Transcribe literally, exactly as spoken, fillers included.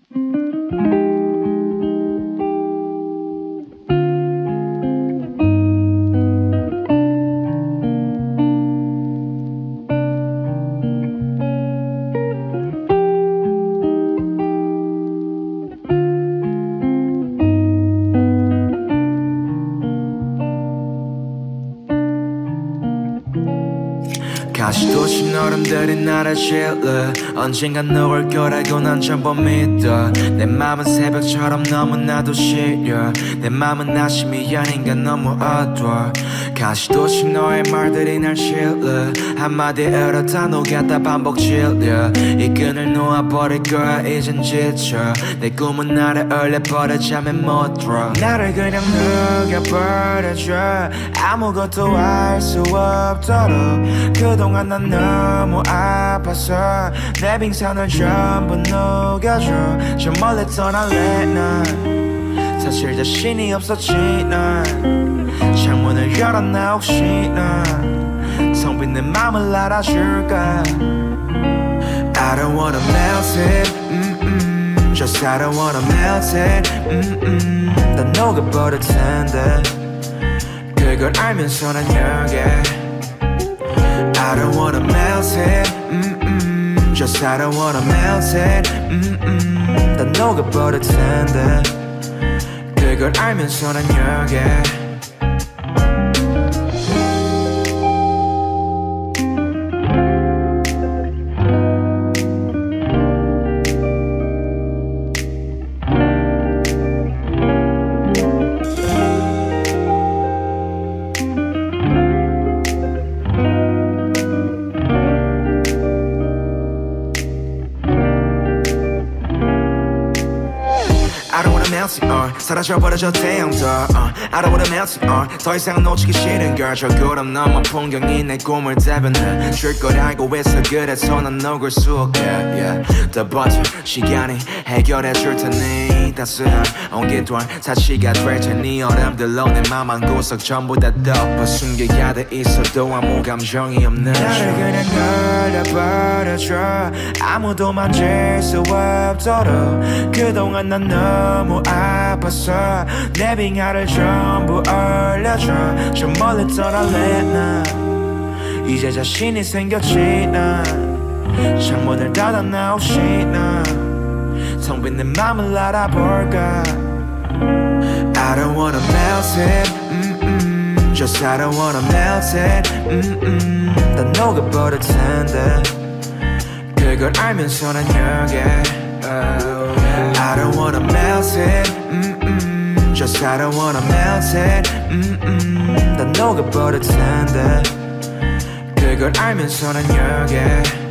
가시도시 너른들이 나를 질러 언젠간 너 올 거라고 난 전부 믿어 내 맘은 새벽처럼 너무나도 시려 내 맘은 아침이 아닌가 너무 어두워 가시도시 너의 말들이 날 질러 한마디로 다 녹았다 반복 질려 이 끈을 놓아버릴 거야 이젠 지쳐 내 꿈은 나를 얼려버려 잠에 못 들어 나를 그냥 녹여버려줘 아무것도 알 수 없도록 그동안 난 너무 아파서 내 빙산을 전부 녹여줘 저 멀리 떠날래 난 사실 자신이 없었지 난 창문을 열었나 혹시나 텅 빈 내 맘을 알아줄까 I don't wanna melt it mm-mm. Just I don't wanna melt it mm-mm. 다 녹아버릴 텐데 그걸 알면서 난 여기 I don't wanna melt it mm-mm. Just I don't wanna melt it mm-mm. 다 녹아버릴 텐데 그걸 알면서 난 여기 I don't wanna melt it, uh. 사라져버려 저 태양도 uh. I don't wanna melt it, uh. 더 이상 놓치기 싫은 걸 저 구름 넘어 풍경이 내 꿈을 대변해 줄 걸 알고 있어 그래서 난 녹을 수 없게 yeah. 더 버텨 시간이 해결해 줄 테니 따스한 온기돌 사치가 될 테니 얼음들로 내 맘 한 구석 전부 다 덮어 숨겨야 돼 있어도 아무 감정이 없는 나를 그냥 걸려버려줘 아무도 만질 수 없도록 그동안 난 너무 아파서 내 빙하를 전부 얼려줘 저 멀리 떠날래 난 이제 자신이 생겼지 난 창문을 닫았나 혹시나 텅 빈 내 맘을 알아볼까 I don't wanna melt it mm-mm. Just I don't wanna melt it mm-mm. 다 녹아버릴 텐데 그걸 알면서 난 여기 oh. I don't wanna melt it mm-mm. Just I don't wanna melt it mm-mm. 다 녹아버릴 텐데 그걸 알면서 난 여기